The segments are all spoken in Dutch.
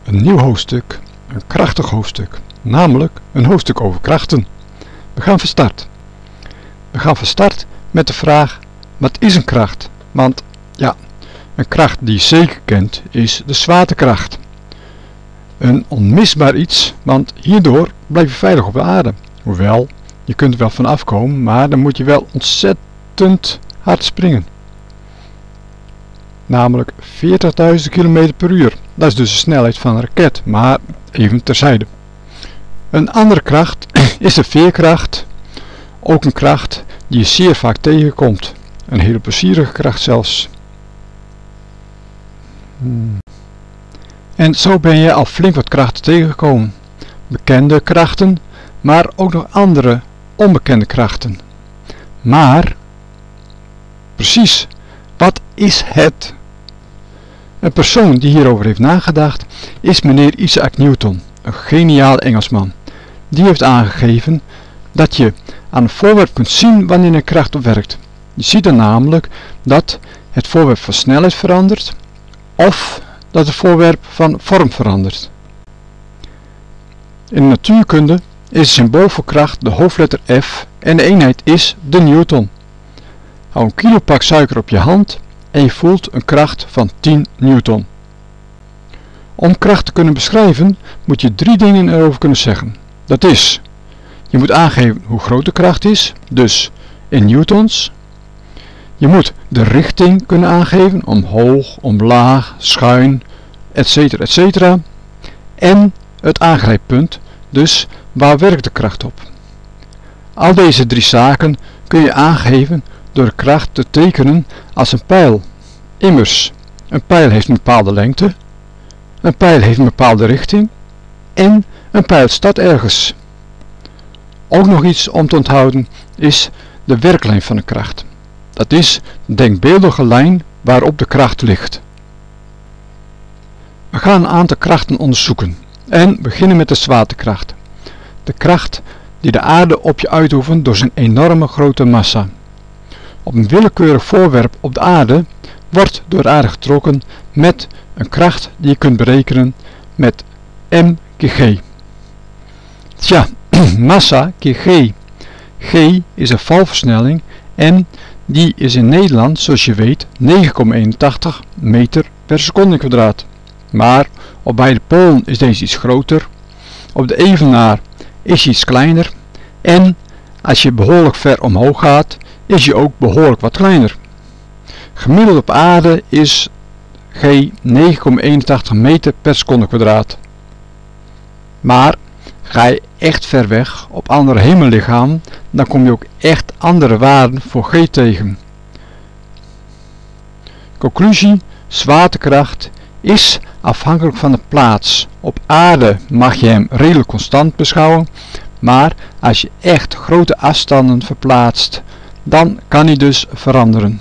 Een nieuw hoofdstuk, een krachtig hoofdstuk, namelijk een hoofdstuk over krachten. We gaan van start. We gaan van start met de vraag, wat is een kracht? Want ja, een kracht die je zeker kent is de zwaartekracht. Een onmisbaar iets, want hierdoor blijf je veilig op de aarde. Hoewel, je kunt er wel van afkomen, maar dan moet je wel ontzettend hard springen. Namelijk 40.000 km per uur. Dat is dus de snelheid van een raket, maar even terzijde. Een andere kracht is de veerkracht. Ook een kracht die je zeer vaak tegenkomt. Een hele plezierige kracht zelfs. En zo ben je al flink wat krachten tegengekomen. Bekende krachten, maar ook nog andere onbekende krachten. Maar, precies, wat is het? Een persoon die hierover heeft nagedacht is meneer Isaac Newton, een geniaal Engelsman. Die heeft aangegeven dat je aan een voorwerp kunt zien wanneer een kracht op werkt. Je ziet dan namelijk dat het voorwerp van snelheid verandert of dat het voorwerp van vorm verandert. In de natuurkunde is het symbool voor kracht de hoofdletter F en de eenheid is de Newton. Hou een kilopak suiker op je hand en je voelt een kracht van 10 Newton. Om kracht te kunnen beschrijven moet je 3 dingen erover kunnen zeggen. Dat is, je moet aangeven hoe groot de kracht is, dus in newtons. Je moet de richting kunnen aangeven, omhoog, omlaag, schuin, etc. etc. En het aangrijppunt, dus waar werkt de kracht op. Al deze 3 zaken kun je aangeven door de kracht te tekenen als een pijl. Immers, een pijl heeft een bepaalde lengte, een pijl heeft een bepaalde richting en een pijl staat ergens. Ook nog iets om te onthouden is de werklijn van een kracht. Dat is de denkbeeldige lijn waarop de kracht ligt. We gaan een aantal krachten onderzoeken en beginnen met de zwaartekracht. De kracht die de aarde op je uitoefent door zijn enorme grote massa. Op een willekeurig voorwerp op de aarde wordt door de aarde getrokken met een kracht die je kunt berekenen met m keer g. Tja, massa keer g. G is een valversnelling en die is in Nederland, zoals je weet, 9,81 meter per seconde kwadraat. Maar op beide polen is deze iets groter. Op de evenaar is hij iets kleiner. En als je behoorlijk ver omhoog gaat, is hij ook behoorlijk wat kleiner. Gemiddeld op aarde is G 9,81 meter per seconde kwadraat. Maar ga je echt ver weg op andere hemellichamen, dan kom je ook echt andere waarden voor G tegen. Conclusie: zwaartekracht is afhankelijk van de plaats. Op aarde mag je hem redelijk constant beschouwen, maar als je echt grote afstanden verplaatst, dan kan hij dus veranderen.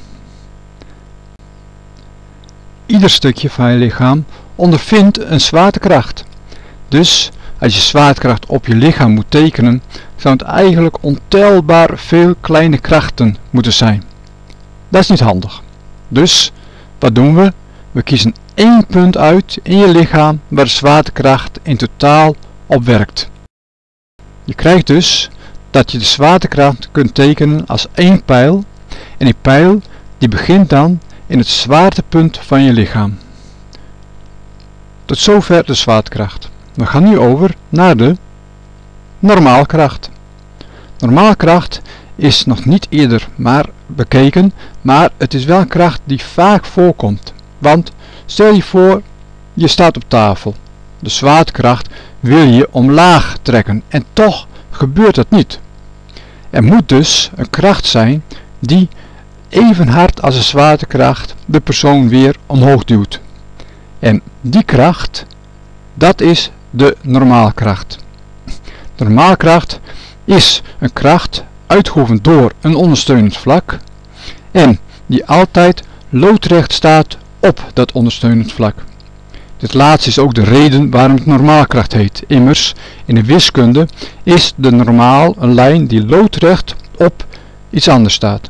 Ieder stukje van je lichaam ondervindt een zwaartekracht. Dus als je zwaartekracht op je lichaam moet tekenen, zou het eigenlijk ontelbaar veel kleine krachten moeten zijn. Dat is niet handig. Dus wat doen we? We kiezen 1 punt uit in je lichaam waar de zwaartekracht in totaal op werkt. Je krijgt dus dat je de zwaartekracht kunt tekenen als 1 pijl en die pijl die begint dan in het zwaartepunt van je lichaam. Tot zover de zwaartekracht. We gaan nu over naar de normaalkracht. Normaalkracht is nog niet eerder bekeken, maar het is wel een kracht die vaak voorkomt. Want stel je voor, je staat op tafel. De zwaartekracht wil je omlaag trekken en toch gebeurt dat niet. Er moet dus een kracht zijn die even hard als een zwaartekracht de persoon weer omhoog duwt. En die kracht, dat is de normaalkracht. De normaalkracht is een kracht uitgeoefend door een ondersteunend vlak en die altijd loodrecht staat op dat ondersteunend vlak. Dit laatste is ook de reden waarom het normaalkracht heet. Immers, in de wiskunde is de normaal een lijn die loodrecht op iets anders staat.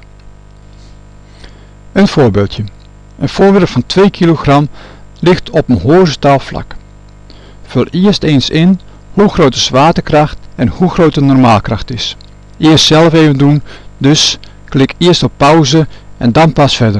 Een voorbeeldje. Een voorwerp van 2 kilogram ligt op een horizontaal vlak. vul eerst eens in hoe groot de zwaartekracht en hoe groot de normaalkracht is. Eerst zelf even doen, dus klik eerst op pauze en dan pas verder.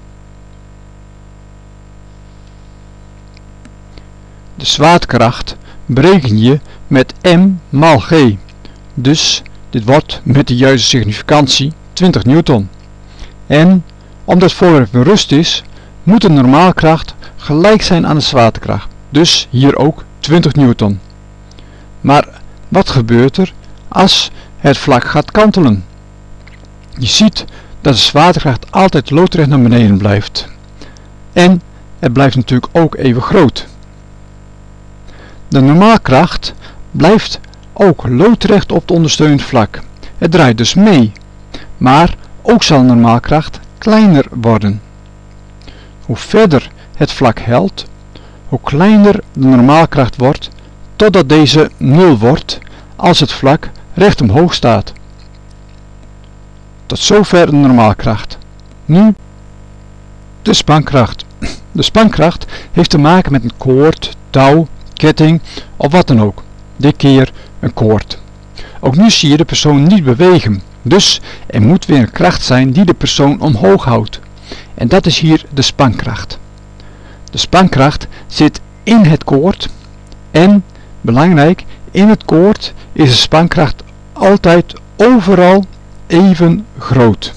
De zwaartekracht bereken je met m maal g, dus dit wordt met de juiste significantie 20 newton. En omdat het voorwerp in rust is, moet de normaalkracht gelijk zijn aan de zwaartekracht, dus hier ook 20 newton. Maar wat gebeurt er als het vlak gaat kantelen? Je ziet dat de zwaartekracht altijd loodrecht naar beneden blijft. En het blijft natuurlijk ook even groot. De normaalkracht blijft ook loodrecht op het ondersteunend vlak. Het draait dus mee, maar ook zal de normaalkracht kleiner worden. Hoe verder het vlak helt, hoe kleiner de normaalkracht wordt, totdat deze 0 wordt als het vlak recht omhoog staat. Tot zover de normaalkracht. Nu de spankracht. De spankracht heeft te maken met een koord, touw, ketting of wat dan ook. Dit keer een koord. Ook nu zie je de persoon niet bewegen, dus er moet weer een kracht zijn die de persoon omhoog houdt. En dat is hier de spankracht. De spankracht zit in het koord en, belangrijk, in het koord is de spankracht altijd overal even groot.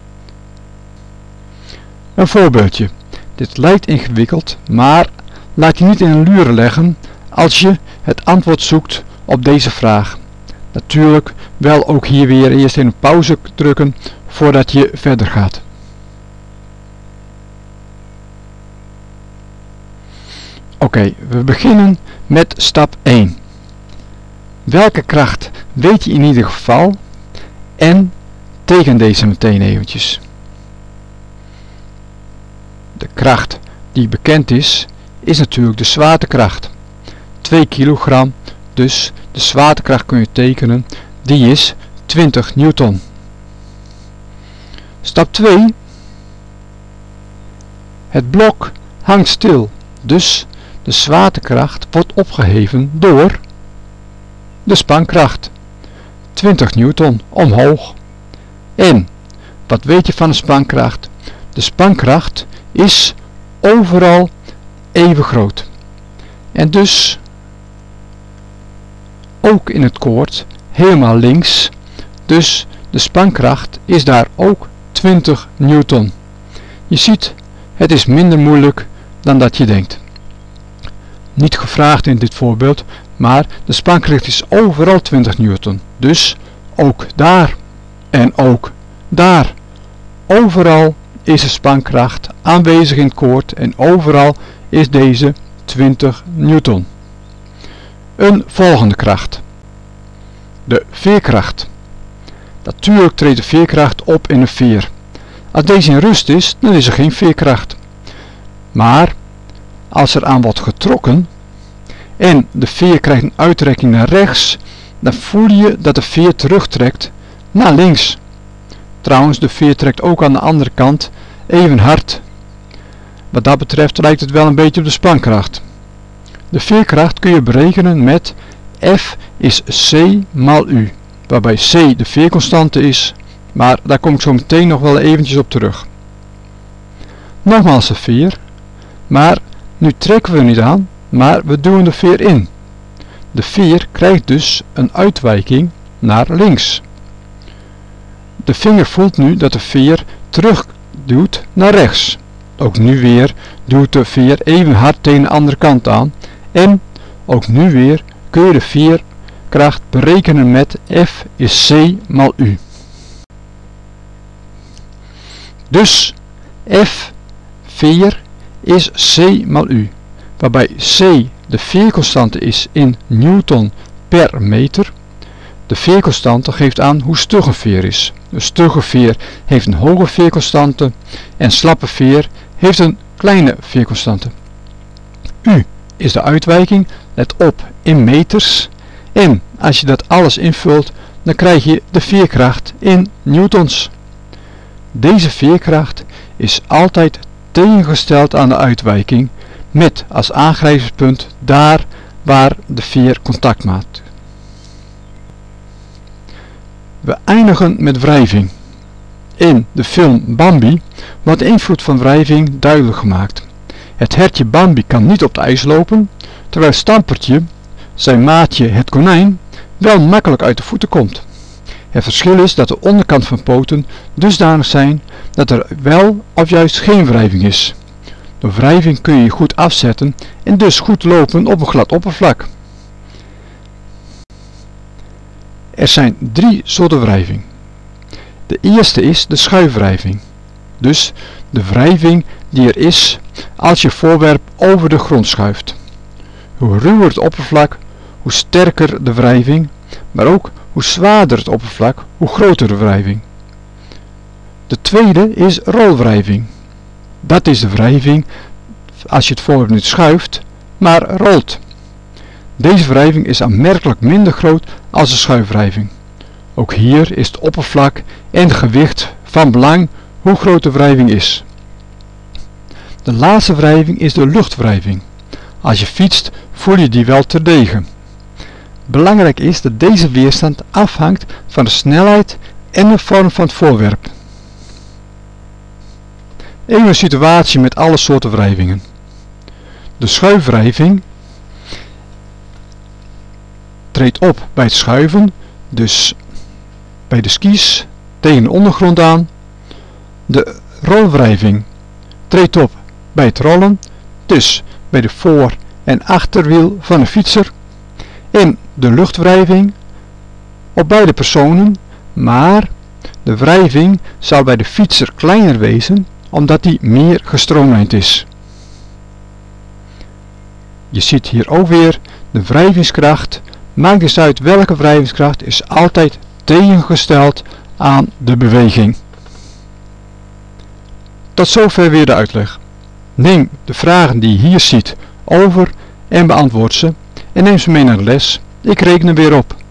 Een voorbeeldje. Dit lijkt ingewikkeld, maar laat je niet in een luren leggen als je het antwoord zoekt op deze vraag. Natuurlijk wel ook hier weer eerst in een pauze drukken voordat je verder gaat. Oké, we beginnen met stap 1. Welke kracht weet je in ieder geval en teken deze meteen eventjes. De kracht die bekend is, is natuurlijk de zwaartekracht. 2 kilogram, dus de zwaartekracht kun je tekenen, die is 20 newton. Stap 2. Het blok hangt stil, dus de zwaartekracht wordt opgeheven door de spankracht. 20 newton omhoog. En wat weet je van de spankracht? De spankracht is overal even groot. En dus ook in het koord helemaal links. Dus de spankracht is daar ook 20 newton. Je ziet, het is minder moeilijk dan dat je denkt. Niet gevraagd in dit voorbeeld, maar de spankracht is overal 20 newton. Dus ook daar en ook daar. Overal is de spankracht aanwezig in het koord en overal is deze 20 newton. Een volgende kracht. De veerkracht. Natuurlijk treedt de veerkracht op in een veer. Als deze in rust is, dan is er geen veerkracht. Maar als er aan wordt getrokken en de veer krijgt een uittrekking naar rechts, dan voel je dat de veer terugtrekt naar links. Trouwens, de veer trekt ook aan de andere kant even hard. Wat dat betreft lijkt het wel een beetje op de spankracht. De veerkracht kun je berekenen met F is C maal U, waarbij C de veerconstante is, maar daar kom ik zo meteen nog wel eventjes op terug. Nogmaals de veer, maar nu trekken we niet aan, maar we duwen de veer in. De veer krijgt dus een uitwijking naar links. De vinger voelt nu dat de veer terugduwt naar rechts. Ook nu weer duwt de veer even hard tegen de andere kant aan. En ook nu weer kun je de veerkracht berekenen met F is C maal U. Dus F veer is C maal U, waarbij C de veerconstante is in newton per meter. De veerconstante geeft aan hoe stug een veer is. Een stugge veer heeft een hoge veerconstante en slappe veer heeft een kleine veerconstante. U is de uitwijking, let op, in meters. En als je dat alles invult, dan krijg je de veerkracht in newtons. Deze veerkracht is altijd tegengesteld aan de uitwijking, met als aangrijpingspunt daar waar de veer contact maakt. We eindigen met wrijving. In de film Bambi wordt de invloed van wrijving duidelijk gemaakt. Het hertje Bambi kan niet op het ijs lopen, terwijl Stampertje, zijn maatje het konijn, wel makkelijk uit de voeten komt. Het verschil is dat de onderkant van poten dusdanig zijn dat er wel of juist geen wrijving is. Door wrijving kun je je goed afzetten en dus goed lopen op een glad oppervlak. Er zijn 3 soorten wrijving. De eerste is de schuifwrijving, dus de wrijving die er is als je voorwerp over de grond schuift. Hoe ruwer het oppervlak, hoe sterker de wrijving, maar ook hoe zwaarder het oppervlak, hoe groter de wrijving. De tweede is rolwrijving. Dat is de wrijving als je het voorwerp niet schuift, maar rolt. Deze wrijving is aanmerkelijk minder groot als de schuifwrijving. Ook hier is het oppervlak en het gewicht van belang hoe groot de wrijving is. De laatste wrijving is de luchtwrijving. Als je fietst voel je die wel terdege. Belangrijk is dat deze weerstand afhangt van de snelheid en de vorm van het voorwerp. Even een situatie met alle soorten wrijvingen. De schuifwrijving treedt op bij het schuiven, dus bij de skis tegen de ondergrond aan. De rolwrijving treedt op bij het rollen, dus bij de voor- en achterwiel van een fietser. En de luchtwrijving op beide personen, maar de wrijving zal bij de fietser kleiner wezen omdat die meer gestroomlijnd is. Je ziet hier ook weer de wrijvingskracht. Maakt dus uit welke wrijvingskracht is altijd tegengesteld aan de beweging. Tot zover weer de uitleg. Neem de vragen die je hier ziet over en beantwoord ze en neem ze mee naar de les. Ik reken er weer op.